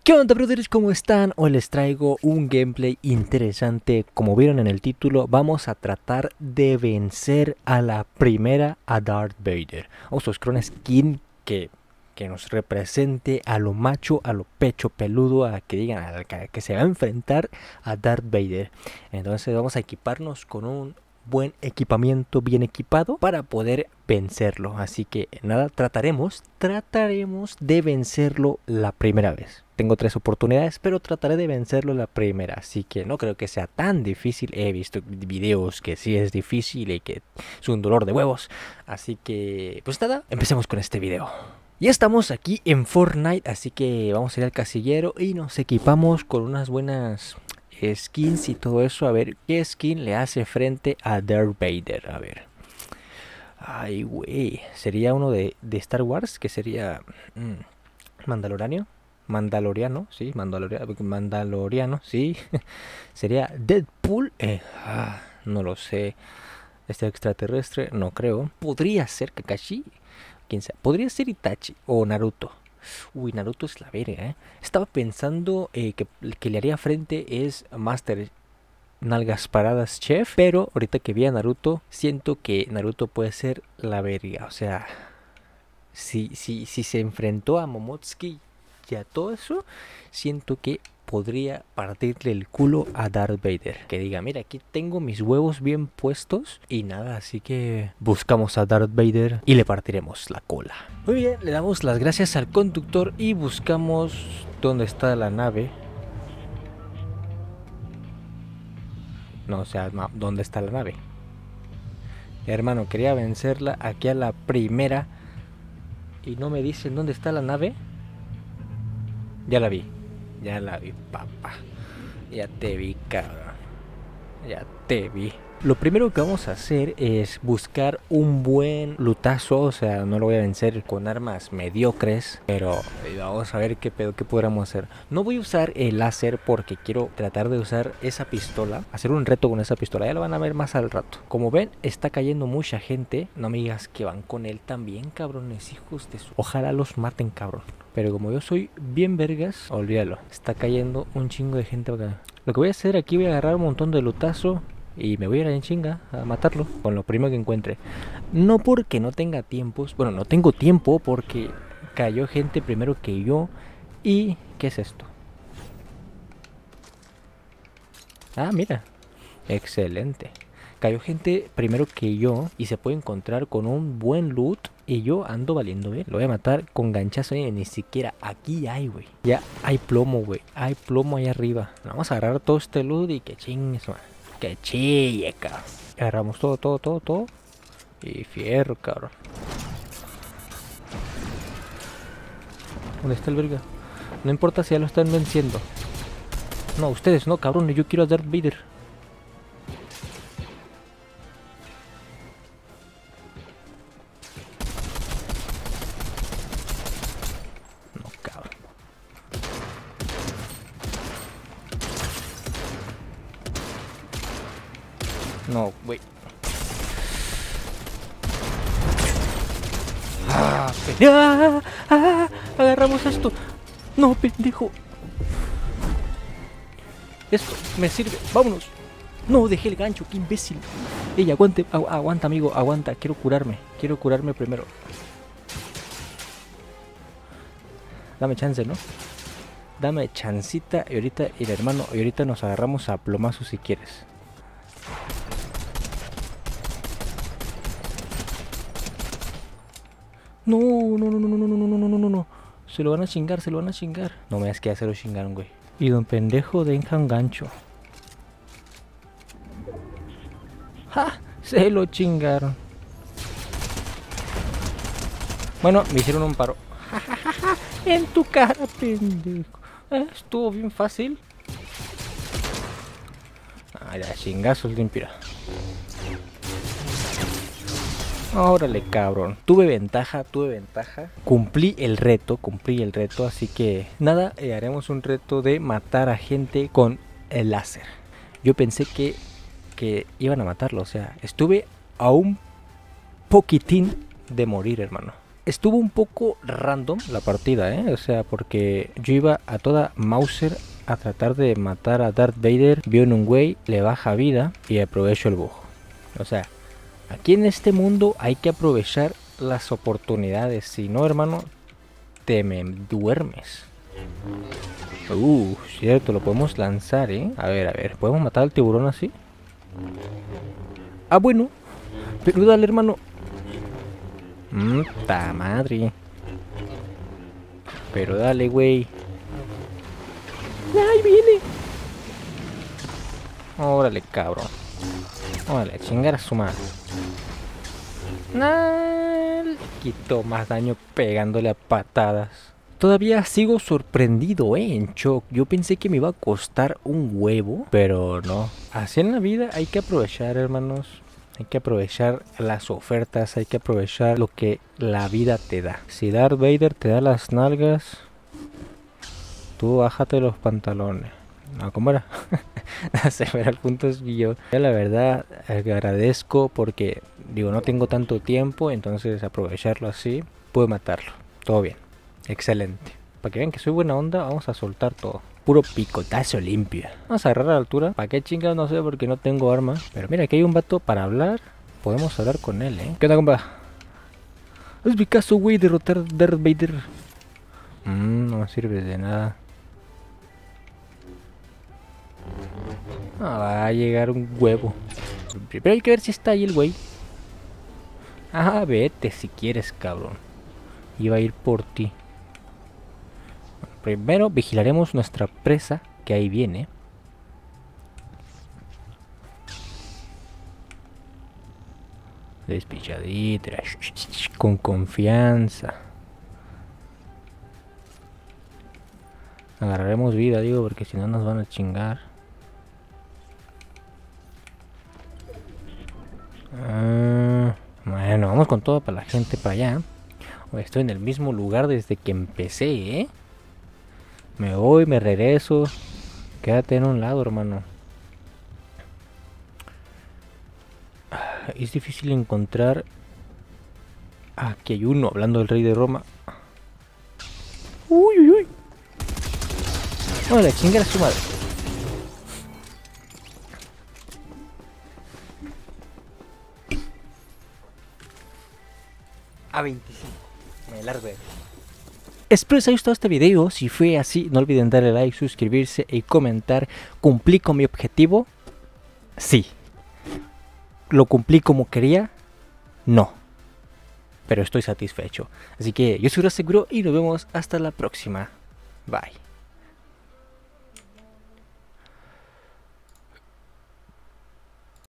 ¿Qué onda, brothers? ¿Cómo están? Hoy les traigo un gameplay interesante. Como vieron en el título, vamos a tratar de vencer a la primera a Darth Vader. Vamos a buscar una skin que nos represente a lo macho, a lo pecho peludo, a que digan que se va a enfrentar a Darth Vader. Entonces vamos a equiparnos con un buen equipamiento, bien equipado, para poder vencerlo. Así que nada, trataremos de vencerlo la primera vez. Tengo 3 oportunidades, pero trataré de vencerlo la primera. Así que no creo que sea tan difícil. He visto videos que sí es difícil y que es un dolor de huevos. Así que pues nada, empecemos con este video. Ya estamos aquí en Fortnite, así que vamos a ir al casillero y nos equipamos con unas buenas skins y todo eso. A ver qué skin le hace frente a Darth Vader. A ver. Ay, güey. Sería uno de Star Wars, que sería Mandaloriano. Mandaloriano, sí, Mandaloriano, sí. Sería Deadpool. No lo sé. Este extraterrestre, no creo. Podría ser Kakashi. Quién sabe. Podría ser Itachi o Naruto. Uy, Naruto es la verga, ¿eh? Estaba pensando que le haría frente es Master Nalgas Paradas Chef. Pero ahorita que vi a Naruto, siento que Naruto puede ser la verga. O sea, si se enfrentó a Momotsuki y a todo eso, siento que podría partirle el culo a Darth Vader. Que diga, mira, aquí tengo mis huevos bien puestos y nada, así que buscamos a Darth Vader y le partiremos la cola. Muy bien, le damos las gracias al conductor y buscamos dónde está la nave. No, o sea, ¿dónde está la nave? Hermano, quería vencerla aquí a la primera y no me dicen dónde está la nave. Ya la vi, papá. Ya te vi, cabrón. Ya te vi. Lo primero que vamos a hacer es buscar un buen lutazo. O sea, no lo voy a vencer con armas mediocres, pero vamos a ver qué pedo, qué podríamos hacer. No voy a usar el láser porque quiero tratar de usar esa pistola, hacer un reto con esa pistola. Ya lo van a ver más al rato. Como ven, está cayendo mucha gente. No me digas que van con él también, cabrones, hijos de su... Ojalá los maten, cabrón. Pero como yo soy bien vergas, olvídalo. Está cayendo un chingo de gente acá. Lo que voy a hacer aquí, voy a agarrar un montón de lutazo y me voy a ir en chinga a matarlo con lo primero que encuentre. No porque no tenga tiempos. Bueno, no tengo tiempo porque cayó gente primero que yo. ¿Y qué es esto? Ah, mira. Excelente. Cayó gente primero que yo y se puede encontrar con un buen loot. Y yo ando valiendo bien. Lo voy a matar con ganchazo y ni siquiera aquí hay, güey. Ya hay plomo, güey. Hay plomo ahí arriba. Vamos a agarrar todo este loot y que chingues, man. Que chille, cabrón. Agarramos todo. Y fierro, cabrón. ¿Dónde está el verga? No importa si ya lo están venciendo. No, ustedes no, cabrón. Yo quiero a Darth Vader. No, cabrón. No, güey. Agarramos esto. No, pendejo. Esto me sirve. Vámonos. No, dejé el gancho. Qué imbécil. Ey, aguante. Aguanta, amigo. Aguanta. Quiero curarme. Quiero curarme primero. Dame chance, ¿no? Dame chancita. Y ahorita, hermano, y ahorita nos agarramos a plomazos si quieres. No. Se lo van a chingar, No me das que hacerlo chingaron, güey. Y don pendejo deja un gancho. ¡Ja! Se lo chingaron. Bueno, me hicieron un paro. En tu cara, pendejo. Estuvo bien fácil. Ya, chingazos limpia. Órale, cabrón. Tuve ventaja. Cumplí el reto, así que nada, haremos un reto de matar a gente con el láser. Yo pensé que iban a matarlo, o sea, estuve a un poquitín de morir, hermano. Estuvo un poco random la partida, o sea, porque yo iba a toda Mauser a tratar de matar a Darth Vader, vio en un güey, le baja vida y aprovecho el bug. O sea, aquí en este mundo hay que aprovechar las oportunidades, si no, hermano, te me duermes. Cierto, lo podemos lanzar, A ver, ¿podemos matar al tiburón así? Ah, bueno, pero dale, hermano. Ta madre. Pero dale, güey. ¡Ahí viene! Órale, cabrón. Órale, a chingar a su madre. Le quitó más daño pegándole a patadas. Todavía sigo sorprendido, en shock. Yo pensé que me iba a costar un huevo, pero no. Así en la vida hay que aprovechar, hermanos. Hay que aprovechar las ofertas, hay que aprovechar lo que la vida te da. Si Darth Vader te da las nalgas, tú bájate los pantalones. No, ¿cómo era? Se verá el punto es que yo la verdad agradezco porque digo no tengo tanto tiempo, entonces aprovecharlo así, puedo matarlo. Todo bien, excelente. Para que vean que soy buena onda, vamos a soltar todo. Puro picotazo limpio. Vamos a agarrar a la altura. ¿Para qué chingados? No sé, porque no tengo arma. Pero mira, aquí hay un vato para hablar. Podemos hablar con él, ¿Qué onda, compa? Es mi caso, güey, derrotar a Darth Vader. No me sirve de nada. Va a llegar un huevo. Pero hay que ver si está ahí el güey. Vete si quieres, cabrón. Iba a ir por ti. Primero vigilaremos nuestra presa, que ahí viene. Despichadita, con confianza. Agarraremos vida, digo, porque si no nos van a chingar. Bueno, vamos con todo para la gente para allá. Estoy en el mismo lugar desde que empecé, Me voy, me regreso. Quédate en un lado, hermano. Es difícil encontrar. Aquí hay uno hablando del rey de Roma. Uy. Hola, chingar a su madre. A 25. Me largo. Espero les haya gustado este video. Si fue así, no olviden darle like, suscribirse y comentar. ¿Cumplí con mi objetivo? Sí. ¿Lo cumplí como quería? No. Pero estoy satisfecho. Así que yo soy Seguro y nos vemos hasta la próxima. Bye.